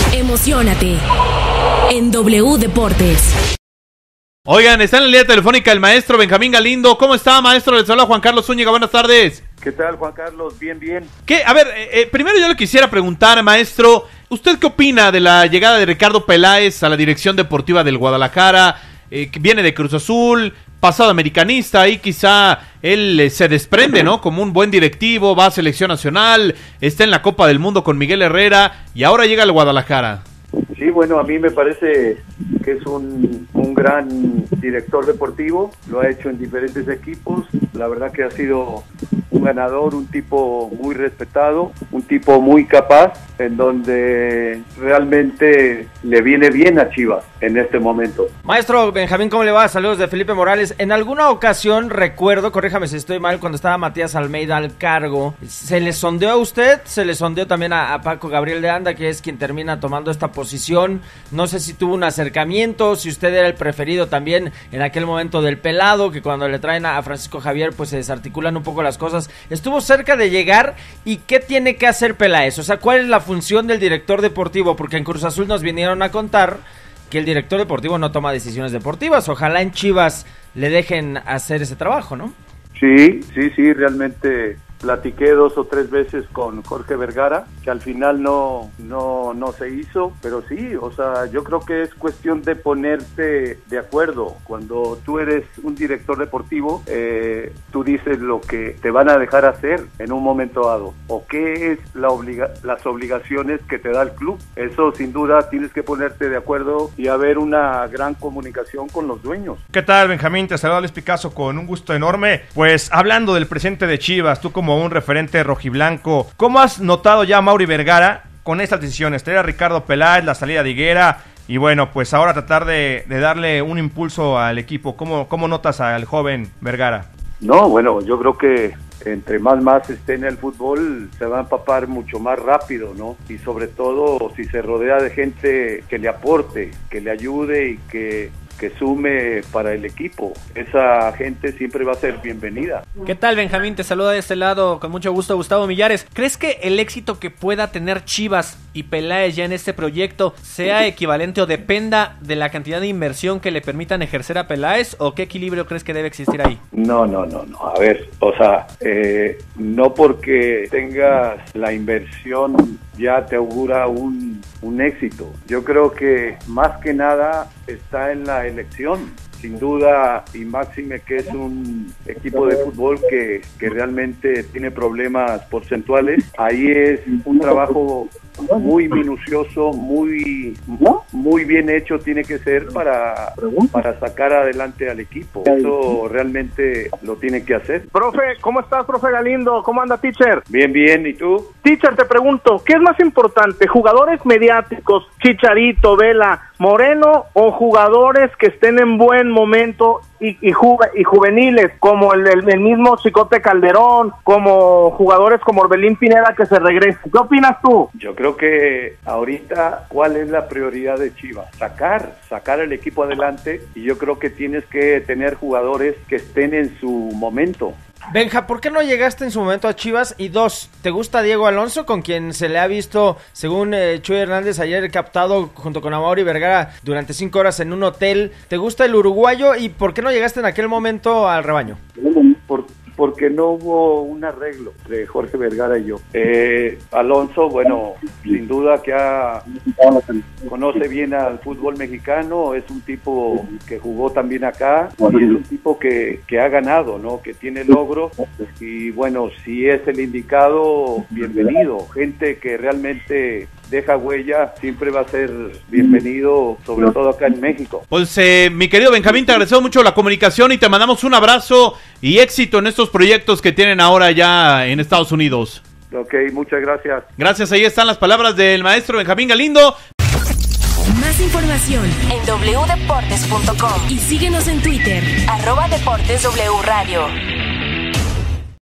Emociónate en W Deportes. Oigan, está en la línea telefónica el maestro Benjamín Galindo. ¿Cómo está, maestro? Les habla Juan Carlos Zúñiga. Buenas tardes. ¿Qué tal, Juan Carlos? Bien, bien. ¿Qué? A ver, primero yo le quisiera preguntar, maestro, ¿usted qué opina de la llegada de Ricardo Peláez a la dirección deportiva del Guadalajara? Que viene de Cruz Azul, pasado americanista, y quizá él se desprende, ¿no? Como un buen directivo, va a selección nacional, está en la Copa del Mundo con Miguel Herrera y ahora llega al Guadalajara. Sí, bueno, a mí me parece que es un gran director deportivo, lo ha hecho en diferentes equipos, la verdad que ha sido un ganador, un tipo muy respetado, un tipo muy capaz, en donde realmente le viene bien a Chivas en este momento. Maestro Benjamín, ¿cómo le va? Saludos de Felipe Morales. En alguna ocasión, recuerdo, corríjame si estoy mal, cuando estaba Matías Almeida al cargo, ¿se le sondeó a usted? ¿Se le sondeó también a Paco Gabriel de Anda, que es quien termina tomando esta posición? No sé si tuvo un acercamiento, si usted era el preferido también en aquel momento del pelado, que cuando le traen a Francisco Javier, pues se desarticulan un poco las cosas. Estuvo cerca de llegar, ¿y qué tiene que hacer Peláez? O sea, ¿cuál es la función del director deportivo? Porque en Cruz Azul nos vinieron a contar que el director deportivo no toma decisiones deportivas. Ojalá en Chivas le dejen hacer ese trabajo, ¿no? Sí, realmente platiqué 2 o 3 veces con Jorge Vergara, que al final no se hizo, pero sí, o sea, yo creo que es cuestión de ponerte de acuerdo. Cuando tú eres un director deportivo, tú dices lo que te van a dejar hacer en un momento dado, o qué es las obligaciones que te da el club. Eso sin duda tienes que ponerte de acuerdo y haber una gran comunicación con los dueños. ¿Qué tal, Benjamín? Te saluda Luis Picasso con un gusto enorme. Pues hablando del presente de Chivas, tú como un referente rojiblanco, ¿cómo has notado ya a Mauri Vergara con estas decisiones? Traer a Ricardo Peláez, la salida de Higuera y bueno, pues ahora tratar de darle un impulso al equipo. ¿Cómo notas al joven Vergara? No, bueno, yo creo que entre más esté en el fútbol se va a empapar mucho más rápido, ¿no? Y sobre todo si se rodea de gente que le aporte, que le ayude y que sume para el equipo. Esa gente siempre va a ser bienvenida. ¿Qué tal, Benjamín? Te saluda de este lado con mucho gusto Gustavo Millares. ¿Crees que el éxito que pueda tener Chivas y Peláez ya en este proyecto sea equivalente o dependa de la cantidad de inversión que le permitan ejercer a Peláez, o qué equilibrio crees que debe existir ahí? No. A ver, o sea, no porque tengas la inversión ya te augura un éxito. Yo creo que más que nada está en la elección. Sin duda, y máxime que es un equipo de fútbol que realmente tiene problemas porcentuales. Ahí es un trabajo muy minucioso, muy bien hecho tiene que ser para sacar adelante al equipo. Eso realmente lo tiene que hacer. Profe, ¿cómo estás, profe Galindo? ¿Cómo anda, teacher? Bien, ¿y tú? Teacher, te pregunto, ¿qué es más importante? ¿Jugadores mediáticos, Chicharito, Vela, Moreno, o jugadores que estén en buen momento y juveniles, como el mismo Chicote Calderón, como jugadores como Orbelín Pineda que se regresen? ¿Qué opinas tú? Yo creo que ahorita, ¿cuál es la prioridad de Chivas? Sacar el equipo adelante, y yo creo que tienes que tener jugadores que estén en su momento. Benja, ¿por qué no llegaste en su momento a Chivas? Y 2, ¿te gusta Diego Alonso, con quien se le ha visto, según Chuy Hernández, ayer captado junto con Mauri Vergara durante 5 horas en un hotel? ¿Te gusta el uruguayo? ¿Y por qué no llegaste en aquel momento al rebaño? Porque no hubo un arreglo de Jorge Vergara y yo. Alonso, bueno, sin duda que conoce bien al fútbol mexicano, es un tipo que jugó también acá, y es un tipo que ha ganado, ¿no? Que tiene logros, y bueno, si es el indicado, bienvenido. Gente que realmente deja huella, siempre va a ser bienvenido, sobre todo acá en México. Pues mi querido Benjamín, te agradecemos mucho la comunicación y te mandamos un abrazo y éxito en estos proyectos que tienen ahora ya en Estados Unidos. Ok, muchas gracias. Gracias, ahí están las palabras del maestro Benjamín Galindo. Más información en wdeportes.com y síguenos en Twitter @DeportesW Radio.